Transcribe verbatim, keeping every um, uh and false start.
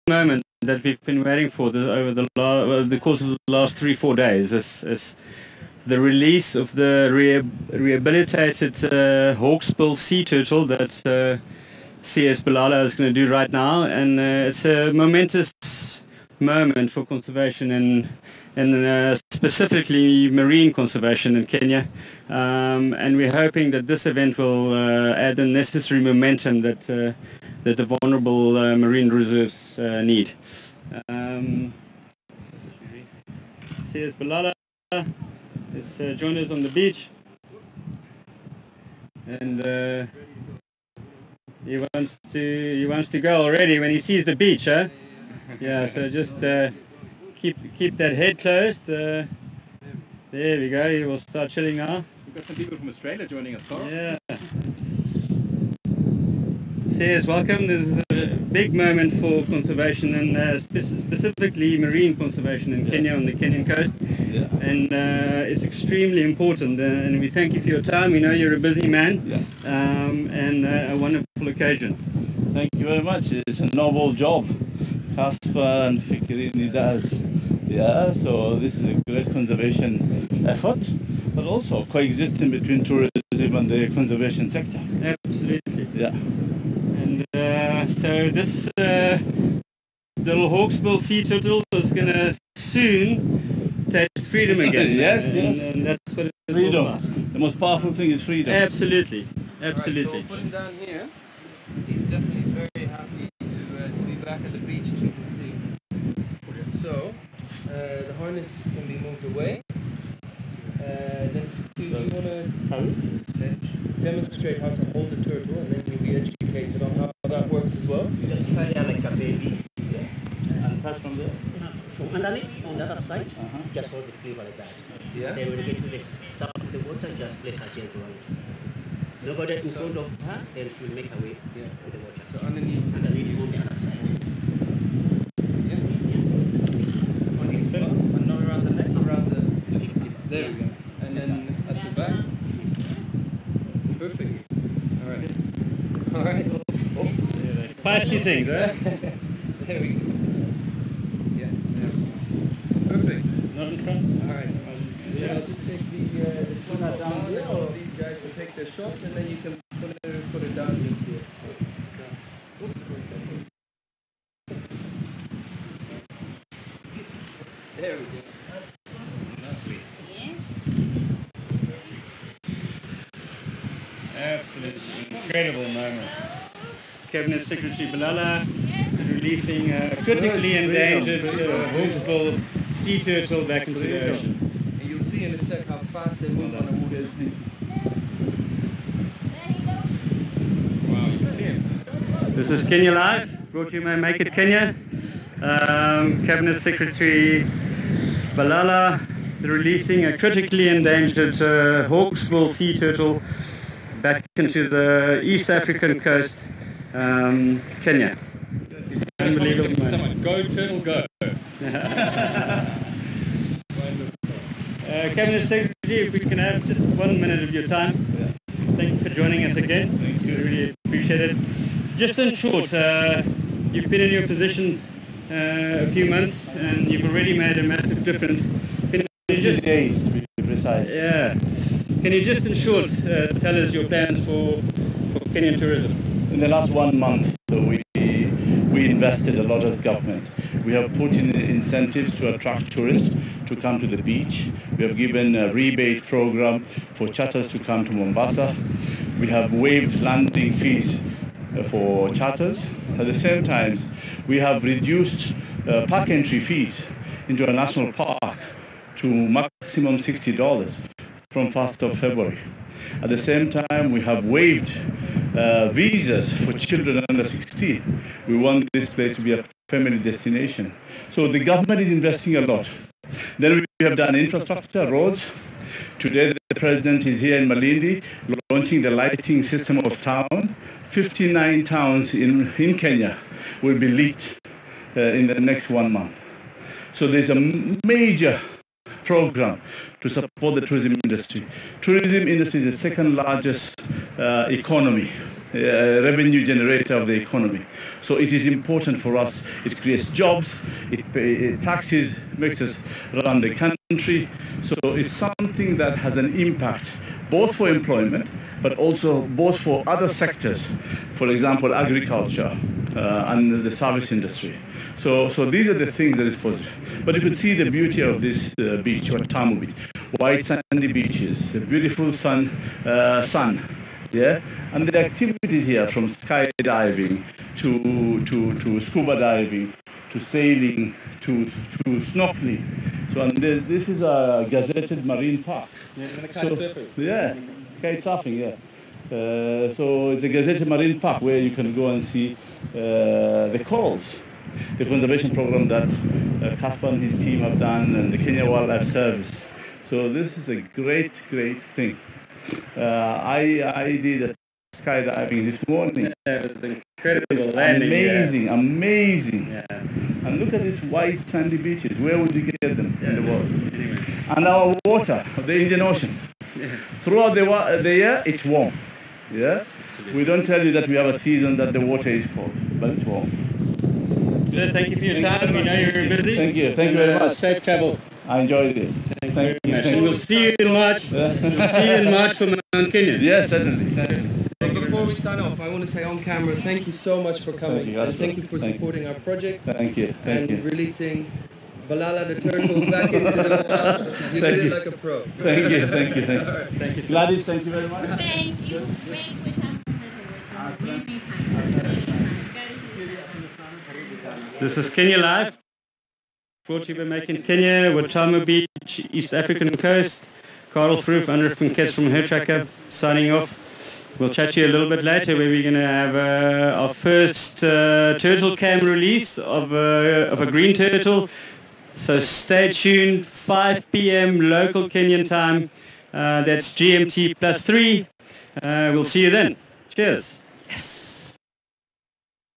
moment that we've been waiting for the, over the, la, uh, the course of the last three, four days. Is, is the release of the re rehabilitated uh, Hawksbill sea turtle that uh, C S Balala is going to do right now, and uh, it's a momentous moment for conservation and and uh, specifically marine conservation in Kenya, um, and we're hoping that this event will uh, add the necessary momentum that uh, that the vulnerable uh, marine reserves uh, need. Um, C S Balala has uh, joined us on the beach, and uh, he wants to he wants to go already when he sees the beach, huh? Yeah. So just uh, keep keep that head closed. Uh, there we go. He will start chilling now. We've got some people from Australia joining us, Carl. Yeah. Yes, welcome. This is a big moment for conservation and uh, spe specifically marine conservation in Kenya, on the Kenyan coast. Yeah. And uh, it's extremely important, uh, and we thank you for your time. We know you're a busy man, Yeah. um, and uh, a wonderful occasion. Thank you very much. It's a noble job Casper and Fikirini does. Yeah, so this is a great conservation effort, but also coexisting between tourism and the conservation sector. Absolutely. Yeah. And uh, so this uh, little Hawksbill sea turtle is going to soon taste freedom again. Yes, and, yes. And that's what it's Freedom. all about. The most powerful thing is freedom. Absolutely. Absolutely. Right, so we'll put him down here. He's definitely very happy to, uh, to be back at the beach, as you can see. So, uh, the harness can be moved away. Uh, then do you want to demonstrate how to hold the turtle, and then you'll be educated on how that works as well? Just try it like a baby. Yeah. And touch from there. From underneath, on the other side, Uh-huh. just hold it clear like that. Yeah. Then when you get to the south of the water, just place her gentle on it. Nobody in front of her, then she will make her way Yeah. to the water. So underneath. Underneath on the other side. Yeah. On the front, and not around the neck, around the... There we go. And then at the back. Perfect. Alright. Alright. Feisty things, eh? There we go. Yeah. Yeah. Perfect. Not in front. Alright. Um, yeah. I'll just take the, uh, the shot down here, or these guys will take their shot, and then you can put it, put it down just here. There we go. Lovely. Absolutely incredible moment. Cabinet Secretary Balala is releasing a critically endangered uh, Hawksbill sea turtle back into the ocean. And you'll see in a sec how fast they move on the water. Wow, you can see him. This is Kenya Live, brought to you by Make It Kenya. Um, Cabinet Secretary Balala releasing a critically endangered uh, Hawksbill sea turtle back into the East African coast, um, Kenya. Unbelievable moment. Go turtle, go. Uh, Cabinet Secretary, if we can have just one minute of your time. Thank you for joining us again. Thank you. We really appreciate it. Just in short, uh, you've been in your position uh, a few months and you've already made a massive difference. Can you just, days to be precise. yeah. Can you just in short uh, tell us your plans for, for Kenyan tourism? In the last one month, so we we invested a lot as government. We have put in incentives to attract tourists to come to the beach. We have given a rebate program for charters to come to Mombasa. We have waived landing fees for charters. At the same time, we have reduced uh, park entry fees into a national park to maximum sixty dollars from first of February. At the same time, we have waived uh, visas for children under sixteen. We want this place to be a family destination. So the government is investing a lot. Then we have done infrastructure, roads. Today the president is here in Malindi launching the lighting system of town. fifty-nine towns in, in Kenya will be lit uh, in the next one month. So there's a major program to support the tourism industry. Tourism industry is the second largest uh, economy uh, revenue generator of the economy. So it is important for us. It creates jobs, it, pay, it taxes, makes us run the country. So it's something that has an impact both for employment, but also both for other sectors, for example, agriculture uh, and the service industry. So, so these are the things that is positive. But you can see the beauty of this uh, beach, Watamu Beach, white sandy beaches, the beautiful sun, uh, sun, yeah, and the activities here from skydiving to to to scuba diving to sailing to to snorkeling. So, and the, this is a gazetted marine park. Yeah, and the kite So, surfers. yeah, kite surfing, yeah. Uh, so it's a gazetted marine park where you can go and see uh, the corals, the conservation program that uh, Kasper and his team have done, and the Kenya Wildlife Service. So this is a great, great thing. Uh, I I did a skydiving this morning. Yeah, it was incredible It's landing. amazing, amazing. Yeah. And look at these white sandy beaches. Where would you get them in the world? Anyway. And our water, the Indian Ocean. Yeah. Throughout the, wa- the year, it's warm. Yeah? We don't tell you that we have a season that the water is cold, but it's warm. So thank you for your time. We know you're busy. Thank you. Thank you And, very uh, much. Safe travel. I enjoyed this. Thank, Thank you you. very much. Thank And you. we'll see you in March. We'll see you in March for Mount Kenyan. Yes, certainly. certainly. But before we sign off, I want to say on camera, thank you so much for coming. Thank you, and Asper. thank you for Thank you. supporting our project Thank you. Thank and you. releasing Balala the turtle back into the water. You Thank did you. it like a pro. Thank you. Thank you. Thank you. Thank you so Gladys, thank you very much. Thank you. Make Watamu really fine. This is Kenya Live. Brought to you by Making Kenya, Watamu Beach, East African coast. Carl Froof, Andrew from Kes from Hair Tracker, signing off. We'll chat to you a little bit later where we're going to have uh, our first uh, turtle cam release of, uh, of a green turtle. So stay tuned, five p.m. local Kenyan time. Uh, that's G M T plus three. Uh, we'll see you then. Cheers.